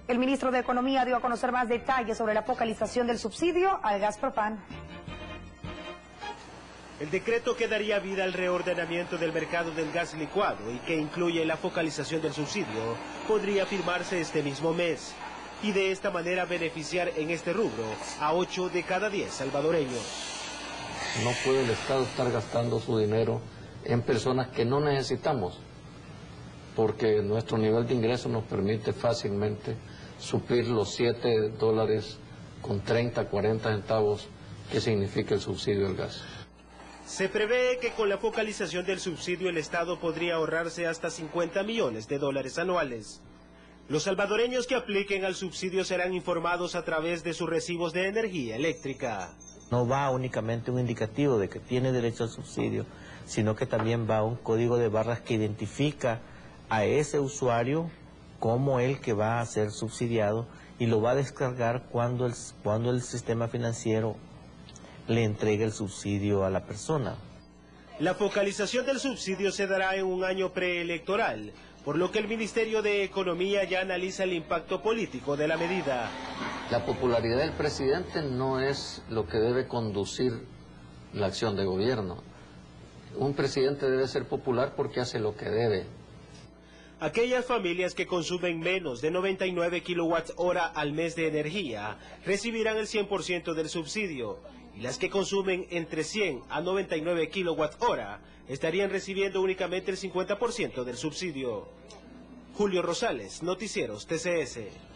El ministro de Economía dio a conocer más detalles sobre la focalización del subsidio al gas propano. El decreto que daría vida al reordenamiento del mercado del gas licuado y que incluye la focalización del subsidio podría firmarse este mismo mes y de esta manera beneficiar en este rubro a 8 de cada 10 salvadoreños. No puede el Estado estar gastando su dinero en personas que no necesitamos, porque nuestro nivel de ingreso nos permite fácilmente suplir los $7 con 30, 40 centavos que significa el subsidio del gas. Se prevé que con la focalización del subsidio el Estado podría ahorrarse hasta $50 millones anuales. Los salvadoreños que apliquen al subsidio serán informados a través de sus recibos de energía eléctrica. No va únicamente un indicativo de que tiene derecho al subsidio, sino que también va un código de barras que identifica a ese usuario como el que va a ser subsidiado y lo va a descargar cuando el sistema financiero le entregue el subsidio a la persona. La focalización del subsidio se dará en un año preelectoral, por lo que el Ministerio de Economía ya analiza el impacto político de la medida. La popularidad del presidente no es lo que debe conducir la acción de gobierno. Un presidente debe ser popular porque hace lo que debe. Aquellas familias que consumen menos de 99 kWh al mes de energía recibirán el 100% del subsidio, y las que consumen entre 100 a 99 kWh estarían recibiendo únicamente el 50% del subsidio. Julio Rosales, Noticieros TCS.